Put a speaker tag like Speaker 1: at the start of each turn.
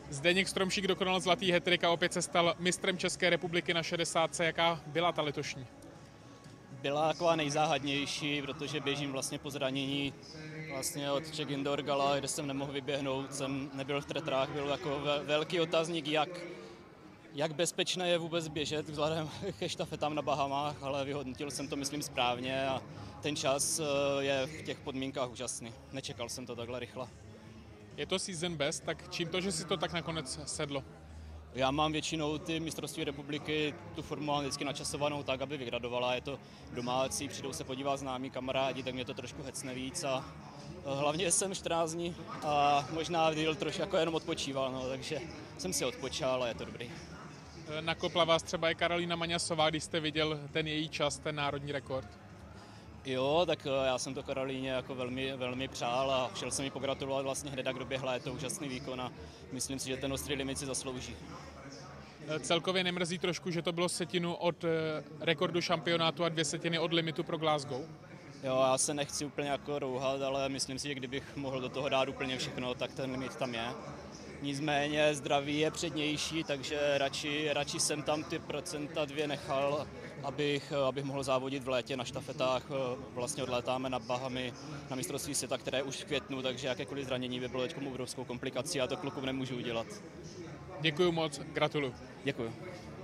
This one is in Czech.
Speaker 1: Zdeněk Stromšík dokonal zlatý hat-trick a opět se stal mistrem České republiky na 60. Jaká byla ta letošní?
Speaker 2: Byla taková nejzáhadnější, protože běžím vlastně po zranění vlastně od Czech Indoor Gala, kde jsem nemohl vyběhnout, jsem nebyl v tretrách, byl jako velký otazník, jak bezpečné je vůbec běžet vzhledem ke štafetám na Bahamách, ale vyhodnotil jsem to, myslím, správně a ten čas je v těch podmínkách úžasný. Nečekal jsem to takhle rychle.
Speaker 1: Je to season best, tak čím to, že si to tak nakonec sedlo?
Speaker 2: Já mám většinou ty mistrovství republiky, tu formu mám vždycky načasovanou tak, aby vygradovala. Je to domácí, přijdou se podívat známí kamarádi, tak mě to trošku hecne víc a hlavně jsem 14 dní a možná díl trošku jako jenom odpočíval, no, takže jsem si odpočal a je to dobrý.
Speaker 1: Nakopla vás třeba i Karolína Maňasová, když jste viděl ten její čas, ten národní rekord?
Speaker 2: Jo, tak já jsem to Karolíně jako velmi přál a šel jsem jí pogratulovat vlastně hned, jak doběhla, je to úžasný výkon a myslím si, že ten ostrý limit si zaslouží.
Speaker 1: Celkově nemrzí trošku, že to bylo setinu od rekordu šampionátu a 2/7 od limitu pro Glasgow?
Speaker 2: Jo, já se nechci úplně jako rouhat, ale myslím si, že kdybych mohl do toho dát úplně všechno, tak ten limit tam je. Nicméně zdraví je přednější, takže radši jsem tam ty procenta 2 nechal, abych mohl závodit v létě na štafetách. Vlastně odlétáme na Bahamy na mistrovství světa, které je už v květnu, takže jakékoliv zranění by bylo teď obrovskou komplikací a to klukům nemůžu udělat.
Speaker 1: Děkuju moc, gratuluju.
Speaker 2: Děkuji.